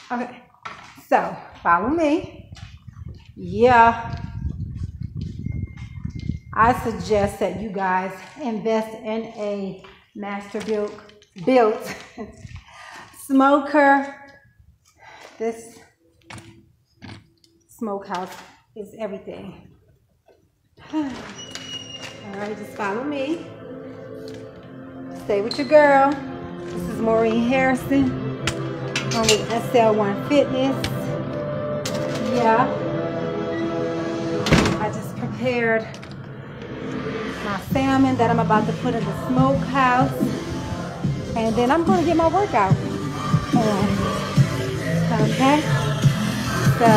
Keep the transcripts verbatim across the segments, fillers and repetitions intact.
Okay, so follow me. Yeah, I suggest that you guys invest in a master built built smoker. This smokehouse is everything. All right, just follow me. Stay with your girl. This is Maureen Harrison on with S L one Fitness. Yeah, I just prepared my salmon that I'm about to put in the smokehouse, and then I'm going to get my workout on. Okay, so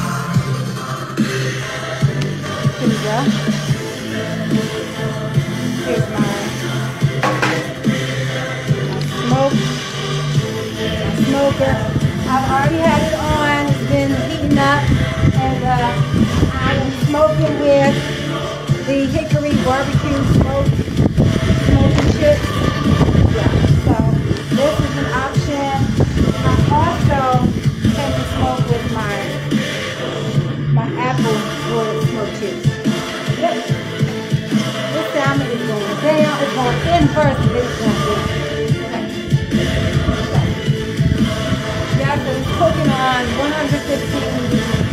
here we go. Here's my, my smoke, my smoker. I've already had it on. It's been heating up, and uh, I am smoking with the hickory barbecue smoke, smoking chips. Yeah, so this is an option. I also tend to smoke with my my apple wood smoke chips. Yep. This salmon is going down. It's going in first, and then it's going down. Okay. Yeah, so it's cooking on one hundred fifteen.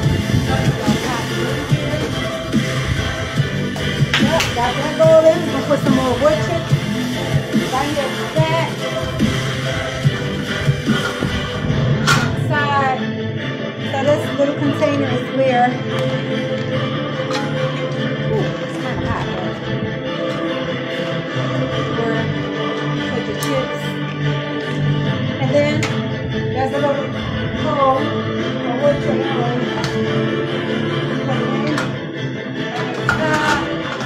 Yep, got that golden. I'm gonna put some more wood chips right here with that. Side. So this little container is where, ooh, it's kind of hot. Where you put your chips. And then there's a little hole, a wood tray hole. Put it in. Uh,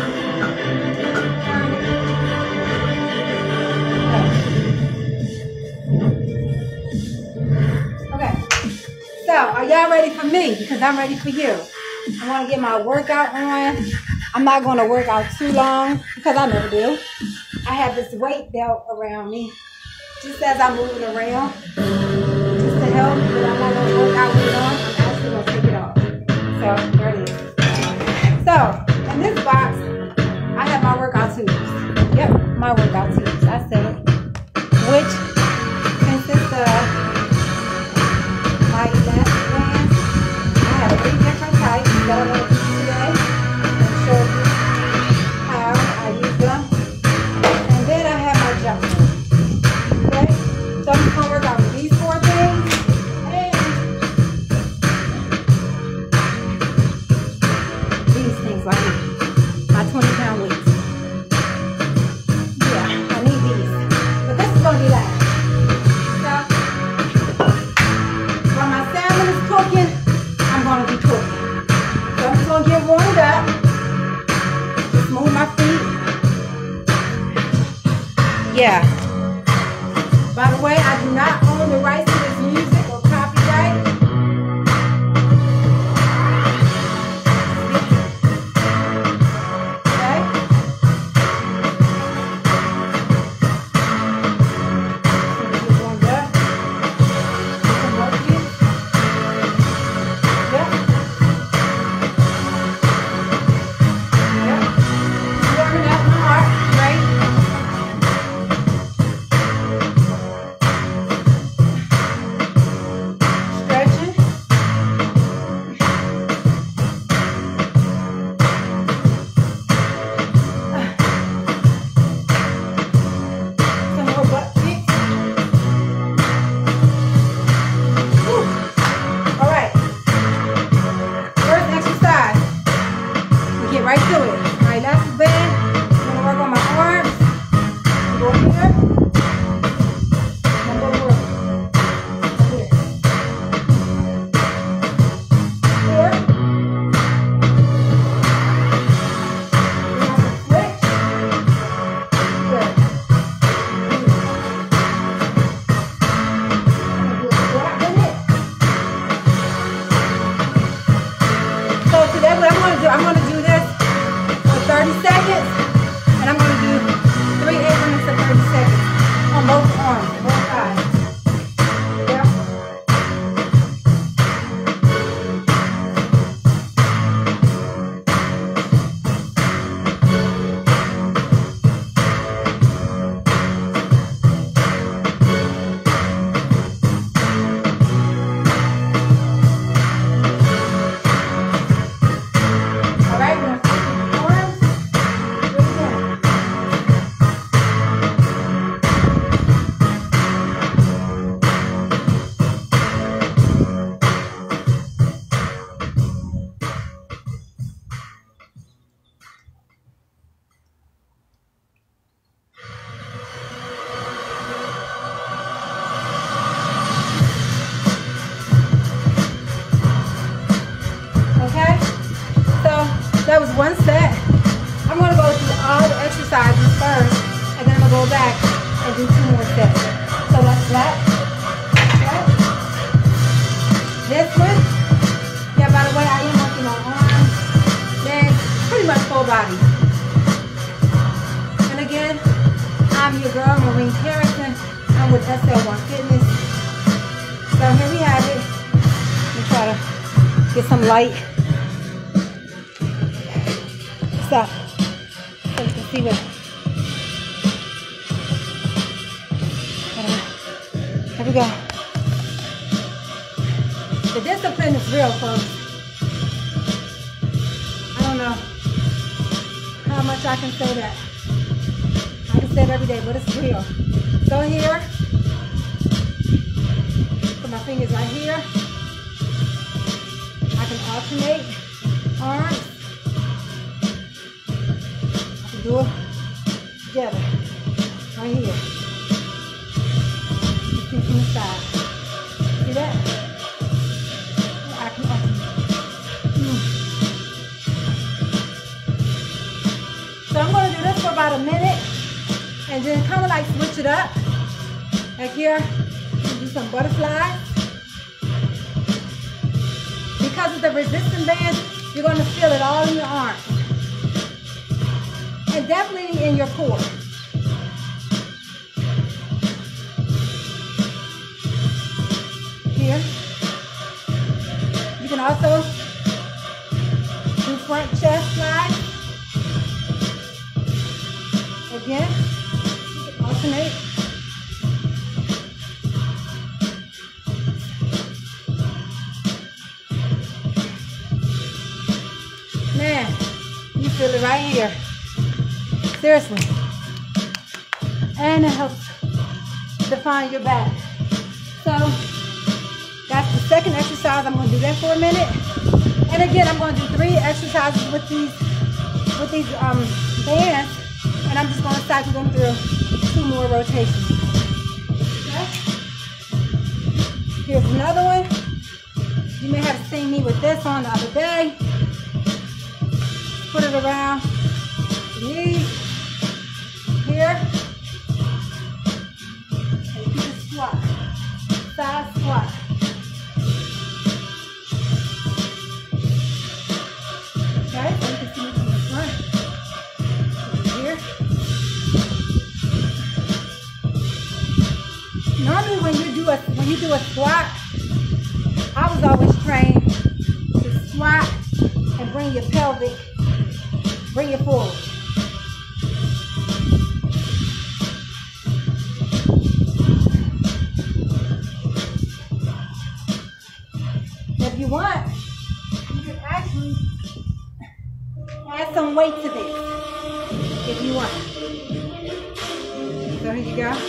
So, are y'all ready for me? Because I'm ready for you. I want to get my workout on. I'm not going to work out too long because I never do. I have this weight belt around me just as I'm moving around. Just to help, but I'm not going to work out with it on. I'm actually going to take it off. So, there it is. So, in this box, I have my workout tools. Yep, my workout tools. I said it. Which consists of my elastic bands. I have three different types that I'm going to use today and show you how I use them. And then I have my jump rope. Okay? So I'm going to work out with these four things. And these things right here. My twenty pound weights. Yeah, I need these. But this is going to be loud. Cooking, I'm going to be cooking. So I'm just going to get warmed up. Just move my feet. Yeah. By the way, I do not own the rights to this music or copyright. one set. I'm gonna go through all the exercises first, and then I'm gonna go back and do two more sets. So that's that. Okay. This one. Yeah, by the way, I am working on arms, legs, pretty much full body. And again, I'm your girl, Maureen Harrison. I'm with S L one Fitness. So here we have it. Let me try to get some light. Stop. So you can see what. Here we go. The discipline is real, folks. I don't know how much I can say that. I can say it every day, but it's real. So here, put my fingers right here. I can alternate arms. I can do it together, right here. You see from the side. See that? I can alternate. Mm. So I'm going to do this for about a minute. And then kind of like switch it up. Like here, do some butterflies. Because of the resistance band, you're going to feel it all in your arms. And definitely in your core. Here. You can also do front chest flies. Again. Alternate. Man, you feel it right here. Seriously. And it helps define your back. So that's the second exercise. I'm going to do that for a minute. And again, I'm going to do three exercises with these with these um, bands. And I'm just going to cycle them through two more rotations. Okay? Here's another one. You may have seen me with this on the other day. Put it around the knees. Here. And you can squat. Side squat. Okay, so you can see me from the front. Here. Normally when you do a when you do a squat, I was always trained to squat and bring your pelvic, bring it forward. If you want, you can actually add some weight to this if you want. So here you go.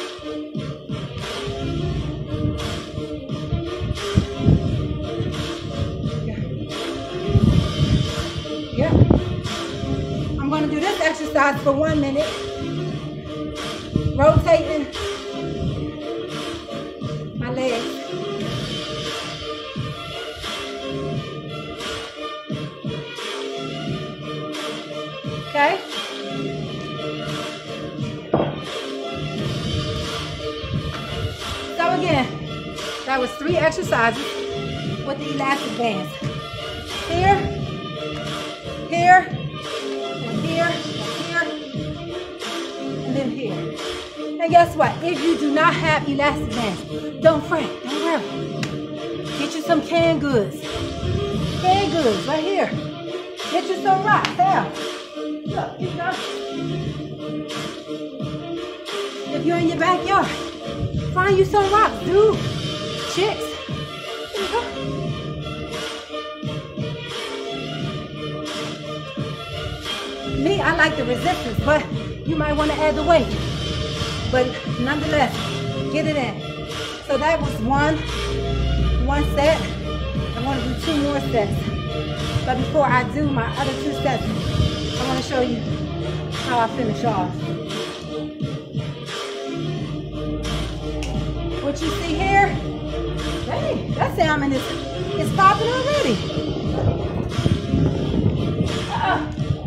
Yeah. I'm going to do this exercise for one minute. Rotating my legs. Okay? So again, that was three exercises with the elastic bands. Here, here, and here, and here, and then here. And guess what? If you do not have elastic bands, don't fret, don't worry. Get you some canned goods. Canned goods right here. Get you some rocks. There. Look, you go. If you're in your backyard, find you some rocks, dude. Chicks. Here you go. Me, I like the resistance, but you might want to add the weight. But nonetheless, get it in. So that was one, one set. I want to do two more sets. But before I do my other two sets, I want to show you how I finish off. What you see here, hey, that salmon is, is popping already. Uh-oh.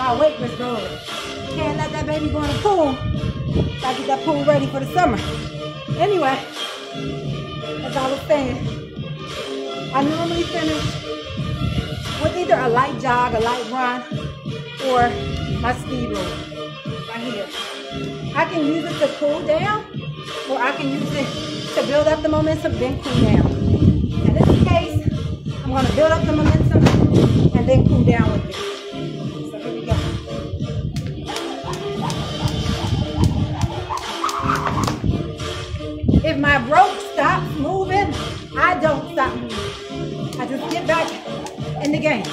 my weight was growing. Can't let that baby go in the pool. Gotta get that pool ready for the summer. Anyway, as I was saying, I normally finish with either a light jog, a light run, or my speed roll right here. I can use it to cool down, or I can use it to build up the momentum, then cool down. In this case, I'm going to build up the momentum and then cool down with it. So here we go. If my rope stops moving, I don't stop moving. I just get back in the game.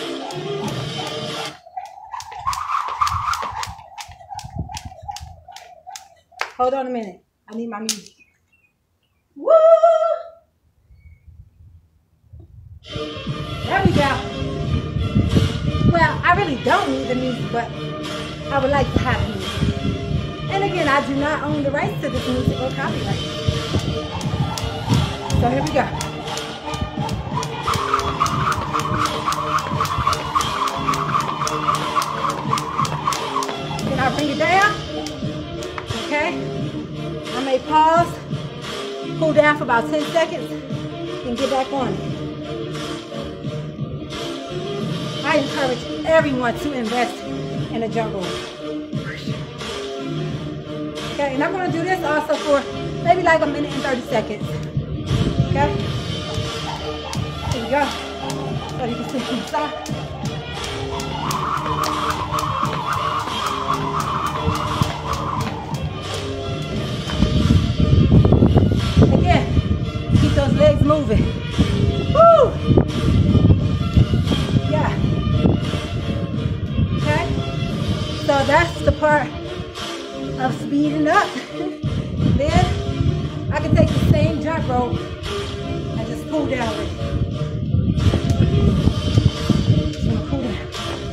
Hold on a minute. I need my music. Woo! There we go. Well, I really don't need the music, but I would like to have music. And again, I do not own the rights to this music or copyright. So here we go. Then I bring it down. Okay. I may pause, cool down for about ten seconds, and get back on it. I encourage everyone to invest in a jump rope. Okay, and I'm going to do this also for maybe like a minute and thirty seconds. Okay? There you go. So you can see from the side. Again, keep those legs moving. Woo! Yeah. Okay? So that's the part of speeding up. Then I can take the same jump rope and just pull down with it. Just gonna pull down.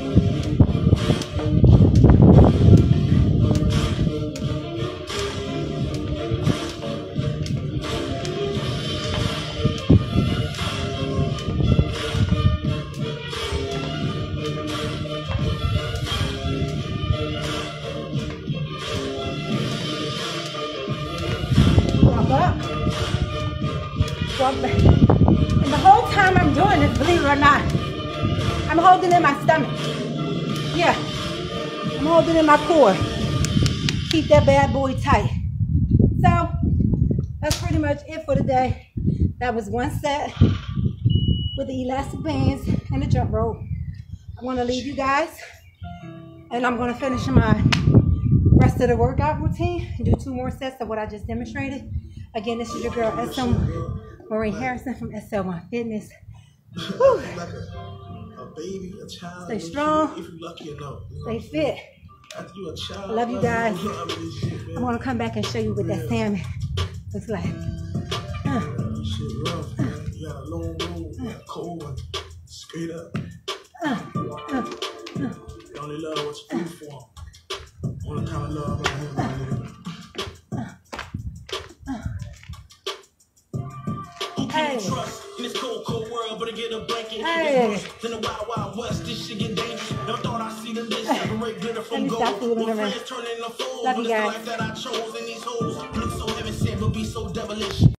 Walk back. And the whole time I'm doing this, believe it or not, I'm holding in my stomach. Yeah, I'm holding in my core. Keep that bad boy tight. So, that's pretty much it for today. That was one set with the elastic bands and the jump rope. I'm going to leave you guys, and I'm going to finish my rest of the workout routine and do two more sets of what I just demonstrated. Again, this is your girl, S M Maureen Harrison from S L one Fitness. Whew. Like a, a baby, a child. Stay strong. If you're lucky enough. Stay fit. After you a child, I love you guys. Shit, I'm gonna come back and show you what that salmon looks like. Uh, shit rough, man. You got a long road, you got cold one. Straight up. uh, uh, uh. You only love what you do for them. Only kind of love right here, my nigga. Hey. Trust in this cold, cold world, but I get a blanket. Hey. It's worse than the wild, wild west. This shit get dangerous. Never thought I'd see the day separate glitter from Let me gold. stop fooling My around. friends turning the fold, Love but you it's the guys. life that I chose in these holes. Look so heaven sent, but be so devilish.